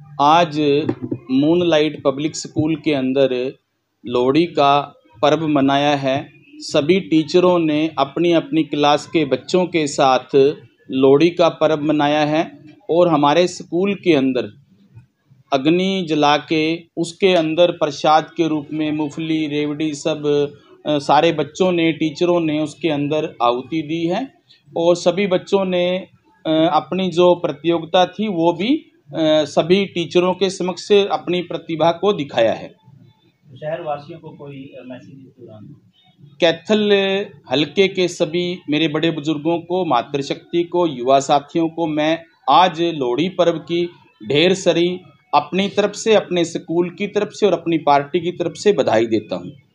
आज moonlight public school के अंदर लोहड़ी का पर्व मनाया है। सभी टीचरों ने अपनी अपनी क्लास के बच्चों के साथ लोहड़ी का पर्व मनाया है और हमारे स्कूल के अंदर अग्नि जला के उसके अंदर प्रसाद के रूप में मूंगफली रेवड़ी सब सारे बच्चों ने टीचरों ने उसके अंदर आहुति दी है और सभी बच्चों ने अपनी जो प्रतियोगिता थी वो भी सभी टीचरों के समक्ष अपनी प्रतिभा को दिखाया है। शहर वासियों को कोई मैसेज इस दौरान? कैथल हलके के सभी मेरे बड़े बुजुर्गों को, मातृशक्ति को, युवा साथियों को मैं आज लोहड़ी पर्व की ढेर सारी अपनी तरफ से, अपने स्कूल की तरफ से और अपनी पार्टी की तरफ से बधाई देता हूँ।